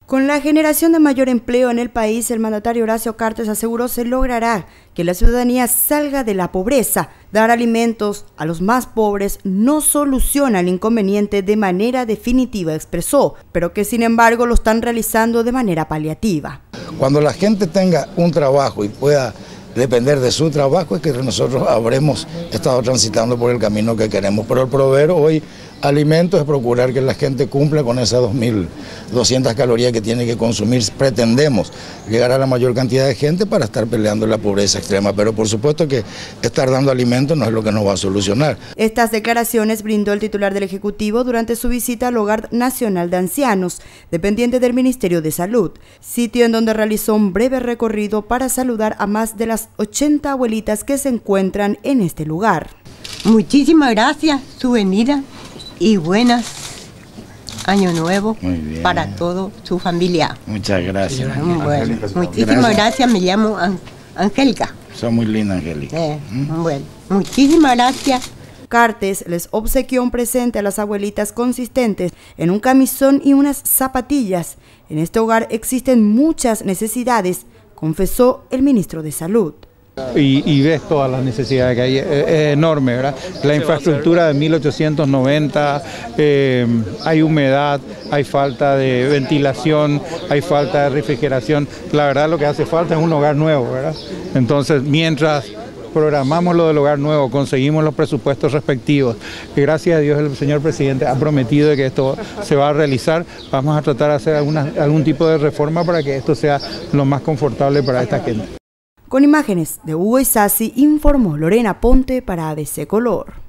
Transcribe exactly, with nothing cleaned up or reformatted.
Con la generación de mayor empleo en el país, el mandatario Horacio Cartes aseguró se logrará que la ciudadanía salga de la pobreza. Dar alimentos a los más pobres no soluciona el inconveniente de manera definitiva, expresó, pero que sin embargo lo están realizando de manera paliativa. Cuando la gente tenga un trabajo y pueda depender de su trabajo es que nosotros habremos estado transitando por el camino que queremos, pero el proveer hoy alimentos es procurar que la gente cumpla con esas dos mil doscientas calorías que tiene que consumir. Pretendemos llegar a la mayor cantidad de gente para estar peleando la pobreza extrema, pero por supuesto que estar dando alimentos no es lo que nos va a solucionar. Estas declaraciones brindó el titular del Ejecutivo durante su visita al Hogar Nacional de Ancianos, dependiente del Ministerio de Salud, sitio en donde realizó un breve recorrido para saludar a más de las ochenta abuelitas que se encuentran en este lugar. Muchísimas gracias su venida y buenas año nuevo para toda su familia. Muchas gracias. Bueno, muchísimas gracias. gracias, me llamo Angélica. Son muy linda, Angélica. Eh, ¿Mm? Bueno, muchísimas gracias. Cartes les obsequió un presente a las abuelitas consistentes en un camisón y unas zapatillas. En este hogar existen muchas necesidades, confesó el ministro de Salud. Y, y ves todas las necesidades que hay, es, es enorme, ¿verdad? La infraestructura de mil ochocientos noventa, eh, hay humedad, hay falta de ventilación, hay falta de refrigeración. La verdad lo que hace falta es un hogar nuevo, ¿verdad? Entonces, mientras programamos lo del hogar nuevo, conseguimos los presupuestos respectivos, y gracias a Dios el señor presidente ha prometido de que esto se va a realizar, vamos a tratar de hacer alguna, algún tipo de reforma para que esto sea lo más confortable para esta gente. Con imágenes de Hugo Isasi, informó Lorena Ponte para A B C Color.